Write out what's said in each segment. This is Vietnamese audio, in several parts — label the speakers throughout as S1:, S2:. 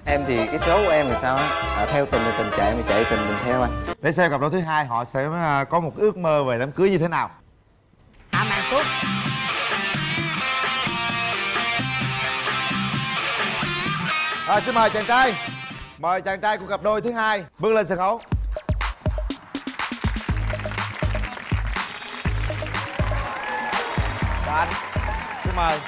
S1: Em thì cái số của em thì sao á, theo tình thì tình chạy, mà chạy tình mình theo anh.
S2: Để xem cặp đôi thứ hai họ sẽ có một ước mơ về đám cưới như thế nào.
S3: Hạ màn xuống.
S2: Rồi xin mời chàng trai. Mời chàng trai của cặp đôi thứ hai bước lên sân khấu. Và anh xin mời.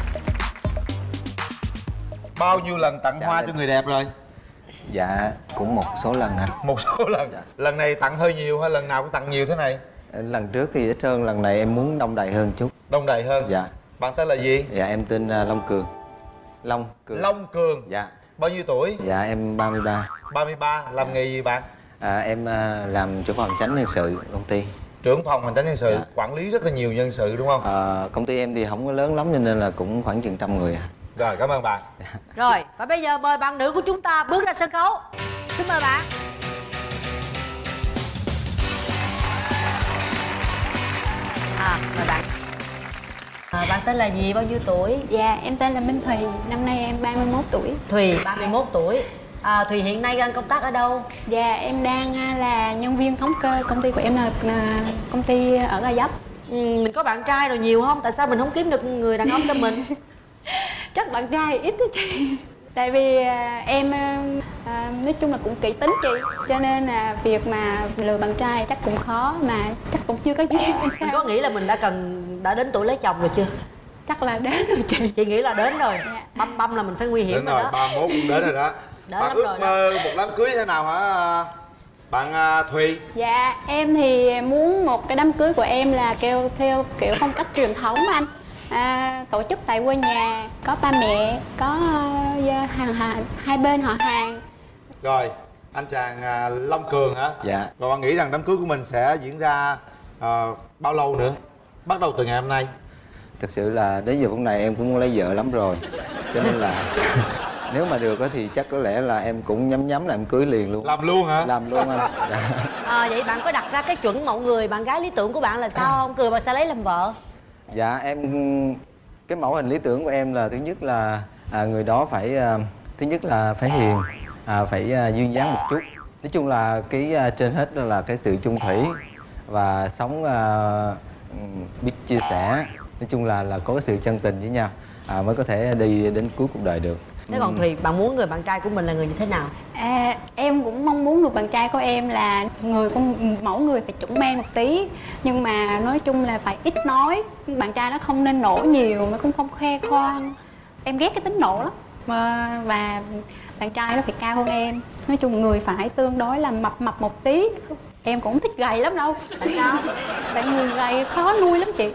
S2: Bao nhiêu lần tặng hoa cho người đẹp rồi?
S1: Dạ cũng một số lần ạ.
S2: Một số lần. Dạ. Lần này tặng hơi nhiều hay lần nào cũng tặng nhiều thế này?
S1: Lần trước thì ít hơn, lần này em muốn đông đầy hơn chút.
S2: Đông đầy hơn?
S1: Dạ.
S2: Bạn tên là gì?
S1: Dạ em tên Long Cường. Long Cường.
S2: Long Cường.
S1: Dạ.
S2: Bao nhiêu tuổi?
S1: Dạ em 33.
S2: 33. Làm nghề gì bạn?
S1: Em làm trưởng phòng chánh nhân sự công ty.
S2: Trưởng phòng hành chánh nhân sự.
S1: Dạ.
S2: Quản lý rất là nhiều nhân sự đúng không?
S1: Công ty em thì không có lớn lắm cho nên là cũng khoảng chừng 100 người.
S2: Rồi cảm ơn bạn.
S3: Rồi và bây giờ mời bạn nữ của chúng ta bước ra sân khấu. Xin mời bạn. Mời bạn. Bạn tên là gì, bao nhiêu tuổi?
S4: Dạ em tên là Minh Thùy, năm nay em 31 tuổi.
S3: Thùy 31 tuổi. Thùy hiện nay đang công tác ở đâu?
S4: Dạ em đang là nhân viên thống kê, công ty của em là công ty ở Gò Vấp.
S3: Mình có bạn trai rồi nhiều không? Tại sao mình không kiếm được người đàn ông cho mình?
S4: Chắc bạn trai ít đó chị. Tại vì em nói chung là cũng kỹ tính chị, cho nên là việc mà lừa bạn trai chắc cũng khó, mà chắc cũng chưa có duyên hay sao.
S3: Mình có nghĩ là mình đã đến tuổi lấy chồng rồi chưa?
S4: Chắc là đến rồi chị
S3: nghĩ là đến rồi.
S4: Dạ.
S3: Băm là mình phải nguy hiểm
S2: đến rồi
S3: đó.
S2: 31 cũng đến rồi đó.
S3: Đến
S2: Bạn ước mơ một đám cưới thế nào hả bạn Thùy?
S4: Dạ em thì muốn một cái đám cưới của em là kêu theo kiểu phong cách truyền thống anh. Tổ chức tại quê nhà, có ba mẹ, có hai bên họ hàng.
S2: Rồi anh chàng Long Cường hả?
S1: Dạ.
S2: Rồi bạn nghĩ rằng đám cưới của mình sẽ diễn ra bao lâu nữa? Bắt đầu từ ngày hôm nay.
S1: Thực sự là đến giờ phút này em cũng muốn lấy vợ lắm rồi, cho nên là nếu mà được thì chắc có lẽ là em cũng nhắm là em cưới liền luôn.
S2: Làm luôn hả?
S1: Làm luôn anh. Dạ.
S3: Vậy bạn có đặt ra cái chuẩn mẫu người bạn gái lý tưởng của bạn là sao không? Cười mà sẽ lấy làm vợ?
S1: Dạ em, cái mẫu hình lý tưởng của em là thứ nhất là người đó phải thứ nhất là phải hiền, phải duyên dáng một chút. Nói chung là cái trên hết đó là cái sự chung thủy và sống biết chia sẻ. Nói chung là có cái sự chân tình với nhau mới có thể đi đến cuối cuộc đời được.
S3: Thế còn Thùy, bạn muốn người bạn trai của mình là người như thế nào?
S4: Em cũng mong muốn người bạn trai của em là mẫu người phải chuẩn men một tí, nhưng mà nói chung là phải ít nói. Bạn trai nó không nên nổ nhiều mà cũng không khoe khoang. Em ghét cái tính nổ lắm. Và bạn trai nó phải cao hơn em. Nói chung người phải tương đối là mập một tí. Em cũng không thích gầy lắm đâu.
S3: Tại sao?
S4: Tại người gầy khó nuôi lắm chị.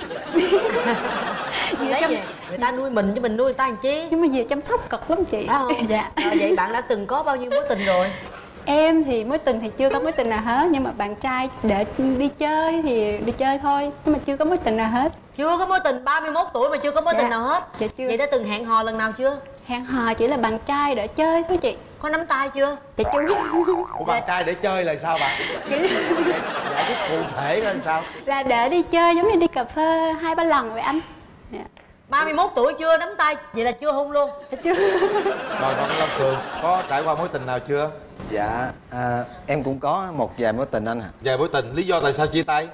S3: Lấy gì? Người ta nuôi mình chứ mình nuôi người ta làm chi?
S4: Nhưng mà về chăm sóc cực lắm chị.
S3: Phải không?
S4: Dạ.
S3: Vậy bạn đã từng có bao nhiêu mối tình rồi?
S4: Em thì mối tình thì chưa có mối tình nào hết, nhưng mà bạn trai để đi chơi thì đi chơi thôi, nhưng mà chưa có mối tình nào hết.
S3: Chưa có mối tình, 31 tuổi mà chưa có mối tình nào hết?
S4: Dạ chưa.
S3: Vậy đã từng hẹn hò lần nào chưa?
S4: Hẹn hò chỉ là bạn trai để chơi thôi chị.
S3: Có nắm tay chưa?
S4: Dạ chưa.
S2: Của bạn trai để chơi là sao bạn? Giải thích cụ thể coi sao?
S4: Là để đi chơi giống như đi cà phê 2-3 lần vậy anh. Dạ.
S3: 31 tuổi chưa nắm tay, vậy là chưa hôn luôn?
S4: Dạ chưa.
S2: Rồi bạn Long Cường có trải qua mối tình nào chưa?
S1: Dạ em cũng có một vài mối tình anh ạ.
S2: Vài mối tình, lý do tại sao chia tay?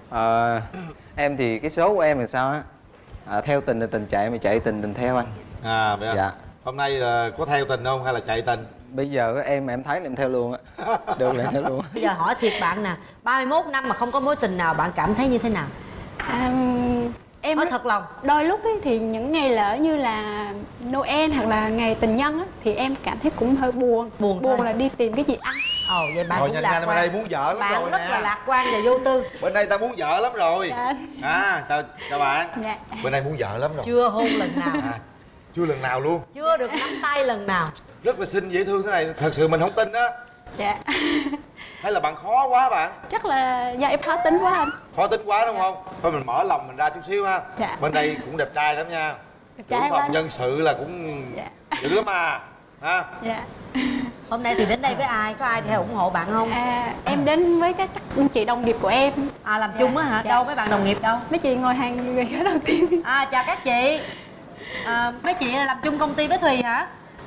S1: Em thì cái số của em là sao á, theo tình thì tình chạy, mà chạy tình theo anh.
S2: Vậy
S1: dạ.
S2: Hôm nay là có theo tình không hay là chạy tình?
S1: Bây giờ em thấy là em theo luôn á. Được là theo luôn.
S3: Bây giờ hỏi thiệt bạn nè, 31 năm mà không có mối tình nào, bạn cảm thấy như thế nào?
S4: Em
S3: nói thật lòng.
S4: Đôi lúc ấy, thì những ngày lỡ như là Noel hoặc là ngày tình nhân á, thì em cảm thấy cũng hơi buồn. Buồn là đi tìm cái gì ăn.
S3: Vậy bạn cũng lạc quan.
S2: Bên đây muốn vợ lắm
S3: bạn
S2: rồi
S3: rất
S2: nè.
S3: là lạc quan và vô tư.
S2: Bên đây ta muốn vợ lắm rồi.
S4: Dạ.
S2: Chào bạn.
S4: Dạ.
S2: Bên đây muốn vợ lắm rồi.
S3: Chưa hôn lần nào.
S2: Chưa lần nào luôn.
S3: Chưa được nắm tay lần nào.
S2: Rất là xinh dễ thương thế này, thật sự mình không tin á.
S4: Dạ.
S2: Hay là bạn khó quá bạn?
S4: Chắc là do em khó tính quá anh.
S2: Khó tính quá đúng không? Thôi mình mở lòng mình ra chút xíu ha.
S4: Dạ.
S2: Bên đây cũng đẹp trai lắm nha.
S4: Trai
S2: trưởng phòng
S4: quá.
S2: nhân sự là cũng
S4: Dạ.
S2: dữ lắm ha.
S4: Dạ.
S3: Hôm nay thì đến đây với ai? Có ai theo ủng hộ bạn không?
S4: Em đến với các chị đồng nghiệp của em.
S3: Làm chung á hả?
S4: Dạ.
S3: Đâu mấy bạn đồng nghiệp đâu?
S4: Mấy chị ngồi hàng người đầu tiên.
S3: Chào các chị. Mấy chị là làm chung công ty với Thùy hả?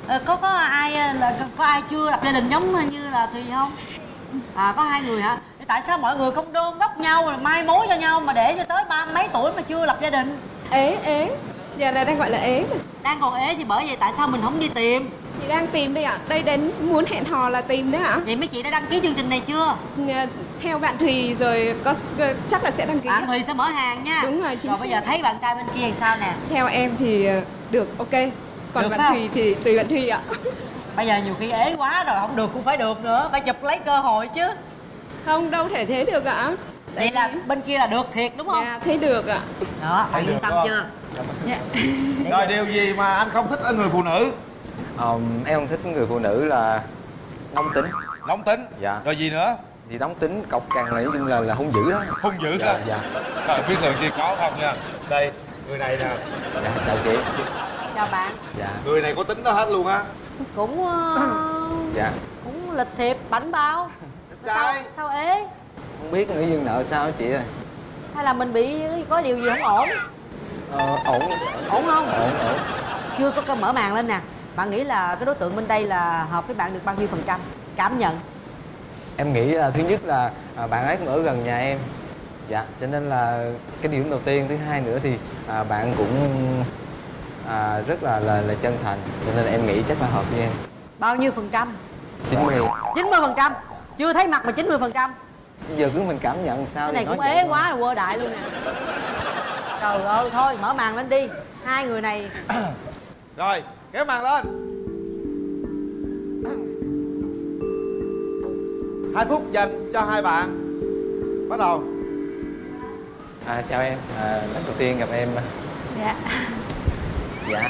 S3: Có ai là có ai chưa lập gia đình giống như là Thùy không? Có 2 người hả? Thế tại sao mọi người không đôn đốc nhau rồi mai mối cho nhau mà để cho tới 30 mấy tuổi mà chưa lập gia đình?
S5: Ế giờ là đang gọi là ế.
S3: Đang còn ế thì bởi vậy tại sao mình không đi tìm?
S5: Chị đang tìm đây ạ. Đây đến muốn hẹn hò là tìm đấy ạ.
S3: Vậy mấy chị đã đăng ký chương trình này chưa?
S5: Theo bạn Thùy rồi chắc là sẽ đăng ký.
S3: Bạn Thùy sẽ mở hàng nha.
S5: Đúng rồi, chính
S3: Rồi bây giờ thấy bạn trai bên kia thì sao nè?
S5: Theo em thì được, ok. Còn
S3: Được
S5: bạn
S3: không?
S5: Thùy thì tùy bạn Thùy ạ.
S3: Bây giờ nhiều khi ế quá rồi không được cũng phải được nữa, phải chụp lấy cơ hội chứ.
S5: Không, đâu thể thế được ạ.
S3: Vậy là bên kia là được thiệt đúng không?
S5: Dạ, thấy được ạ.
S3: Đó, bạn yên tâm chưa?
S5: Dạ.
S2: Rồi điều gì mà anh không thích ở người phụ nữ?
S1: Em không thích người phụ nữ là nóng tính.
S2: Nóng tính.
S1: Dạ.
S2: Rồi gì nữa?
S1: Thì nóng tính cọc cằn này nói chung là hung dữ đó.
S2: Hung dữ
S1: Dạ,
S2: hả?
S1: dạ.
S2: Rồi biết người kia có không nha. Đây, người này nè.
S1: Dạ, chào chị.
S3: Chào bạn.
S1: Dạ.
S2: Người này có tính đó hết luôn á.
S3: Cũng
S1: Dạ.
S3: cũng lịch thiệp bảnh bao.
S2: Đẹp
S3: Sao,
S2: trai.
S3: sao ế?
S1: Không biết nghĩ duyên nợ sao hả chị ơi?
S3: Hay là mình bị có điều gì không ổn?
S1: Ổn.
S3: Ổn không?
S1: Ổn.
S3: Chưa có mở màn lên nè. Bạn nghĩ là cái đối tượng bên đây là hợp với bạn được bao nhiêu %? Cảm nhận.
S1: Em nghĩ thứ nhất là bạn ấy cũng ở gần nhà em. Dạ, cho nên là cái điểm đầu tiên. Thứ hai nữa thì bạn cũng rất là chân thành. Cho nên em nghĩ chắc là hợp với em.
S3: Bao nhiêu %?
S1: 90.
S3: 90%. Chưa thấy mặt mà 90%.
S1: Bây giờ cứ mình cảm nhận sao
S3: Cái này
S1: thì
S3: cũng
S1: nói
S3: ế
S1: vậy
S3: quá rồi quơ đại luôn nè. Trời ơi, thôi mở màn lên đi. Hai người này.
S2: Rồi, kéo màn lên. 2 phút dành cho hai bạn. Bắt đầu.
S1: Chào em, lần đầu tiên gặp em.
S4: Dạ.
S1: Dạ.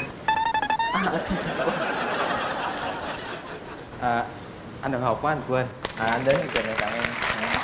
S1: Anh hồi hộp quá anh quên. Anh đến chương trình này tặng em.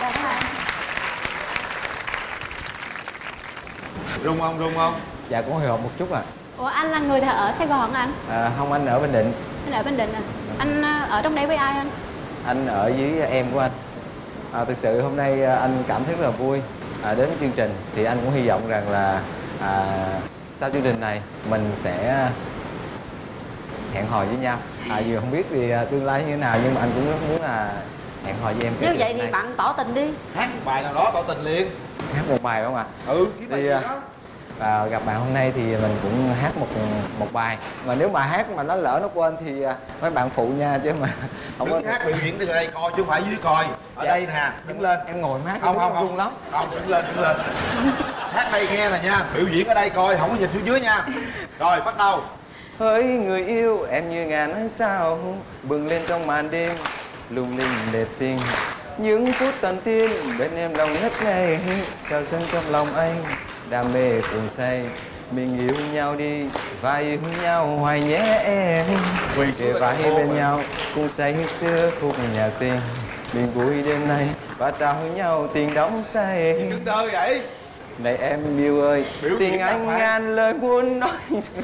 S2: Rung không?
S1: Dạ cũng hồi hộp một chút
S4: Ủa anh là người ở Sài Gòn anh?
S1: Không, anh ở Bình Định.
S4: Anh ở Bình Định à? Anh ở trong đấy với ai anh?
S1: Anh ở với em của anh. Thực sự hôm nay anh cảm thấy rất là vui đến với chương trình. Thì anh cũng hy vọng rằng là sau chương trình này mình sẽ hẹn hò với nhau. Dù không biết thì tương lai như thế nào, nhưng mà anh cũng rất muốn là hẹn hò với em.
S3: Nếu vậy thì bạn tỏ tình đi.
S2: Hát một bài nào đó tỏ tình liền.
S1: Hát một bài không ạ?
S2: Cái bài gì đó.
S1: Và gặp bạn hôm nay thì mình cũng hát một bài. Mà nếu mà hát mà nó lỡ nó quên thì mấy bạn phụ nha, chứ mà không
S2: đứng
S1: có
S2: hát biểu diễn từ đây coi chứ không phải dưới coi. Ở
S1: Dạ.
S2: đây nè, đứng lên.
S1: Em ngồi mát
S2: Không
S1: run lắm.
S2: Không, đứng lên. Hát đây nghe nè nha, biểu diễn ở đây coi, không có nhìn xuống dưới nha. Rồi, bắt đầu.
S1: Hỡi người yêu, em như ngàn ánh sao bừng lên trong màn đêm, lung linh đẹp xinh. Những phút tận tiên bên em lòng ngất ngây, trào dâng trong lòng anh, đam mê cuồng say. Mình yêu nhau đi và yêu nhau hoài nhé em. Kề vai bên nhau cùng say xưa khúc nhạc tình. Mình vui đêm nay và trao nhau tình đắm say.
S2: Đứng đơ vậy.
S1: Này em yêu ơi,
S2: Biểu
S1: tình
S2: diễn
S1: anh
S2: đàng hoàng.
S1: ngàn lời muốn nói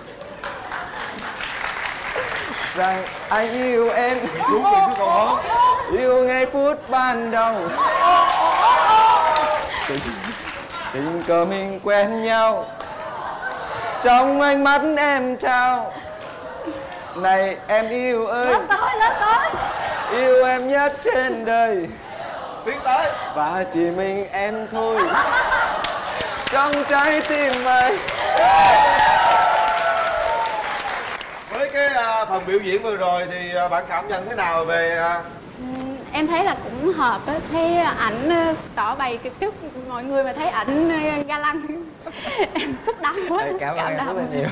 S1: rằng anh yêu em,
S2: Xuống còn hơn.
S1: yêu ngay phút ban đầu. Tình cờ mình quen nhau, trong ánh mắt em trao. Này em yêu ơi,
S3: Lên tới.
S1: yêu em nhất trên đời,
S2: Tiến tới.
S1: và chỉ mình em thôi trong trái tim ơi.
S2: Với cái phần biểu diễn vừa rồi thì bạn cảm nhận thế nào về
S4: Em thấy là cũng hợp á, thấy ảnh tỏ bày trước mọi người mà thấy ảnh ga lăng. Em xúc động quá.
S1: Cảm ơn em rất là nhiều.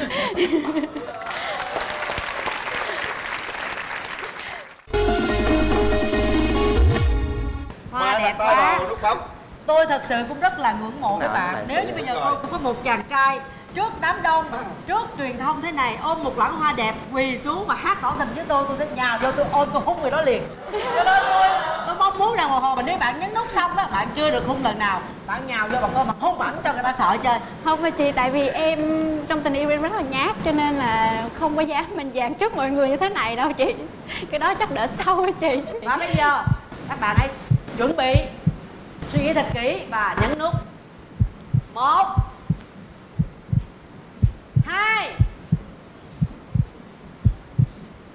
S3: Hoa đẹp
S2: tay
S3: quá.
S2: vào nút bấm.
S3: Tôi thật sự cũng rất là ngưỡng mộ các
S1: Nào,
S3: bạn.
S1: này,
S3: Nếu như bây giờ tôi cũng có một chàng trai trước đám đông, trước truyền thông thế này, ôm một lẵng hoa đẹp quỳ xuống và hát tỏ tình với tôi sẽ nhào vô tôi ôm tôi hôn người đó liền. Cho nên tôi mong muốn rằng một hồi mà nếu bạn nhấn nút xong đó, bạn chưa được hôn lần nào, bạn nhào vô bạn coi mặt hôn bẳn cho người ta sợ chơi.
S4: Không mà chị, tại vì em trong tình yêu em rất là nhát, cho nên là không có dám mình dàn trước mọi người như thế này đâu chị. Cái đó chắc đợi sau á chị.
S3: Và bây giờ các bạn hãy chuẩn bị suy nghĩ thật kỹ và nhấn nút. 1 2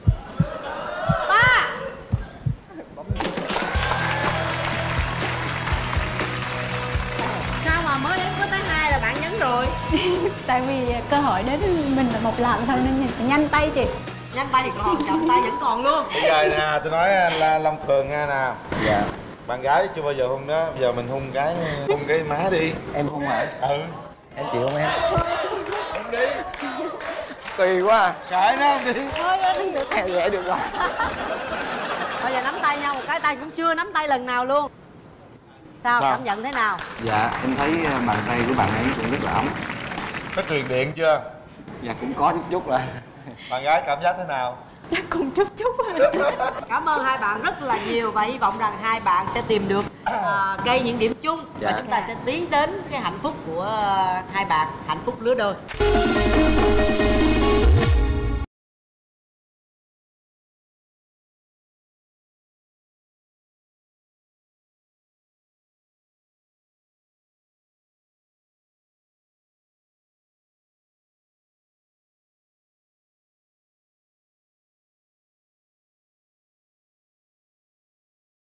S4: vì cơ hội đến mình là một lần thôi nên phải nhanh tay chị.
S3: Nhanh tay thì còn, chậm tay vẫn còn luôn.
S2: Bây giờ nè, tôi nói là Long Cường nghe nè.
S1: Dạ.
S2: Bạn gái chưa bao giờ hôn đó, bây giờ mình hôn cái má đi.
S1: Em hôn hả?
S2: Ừ.
S1: Em chịu không em?
S2: Hôn đi.
S1: Kỳ quá à.
S2: Cãi nó không đi.
S1: Dễ được rồi.
S3: Bây giờ nắm tay nhau một cái, tay cũng chưa nắm tay lần nào luôn. Sao,
S2: Sao?
S3: cảm nhận thế nào?
S1: Dạ em thấy bàn tay của bạn ấy cũng rất là ấm.
S2: Có truyền điện chưa?
S1: Dạ cũng có chút chút là.
S2: Bạn gái cảm giác thế nào?
S4: Chắc cũng chút chút.
S3: Cảm ơn hai bạn rất là nhiều và hy vọng rằng hai bạn sẽ tìm được cây những điểm chung và chúng ta sẽ tiến đến cái hạnh phúc của hai bạn, hạnh phúc lứa đôi.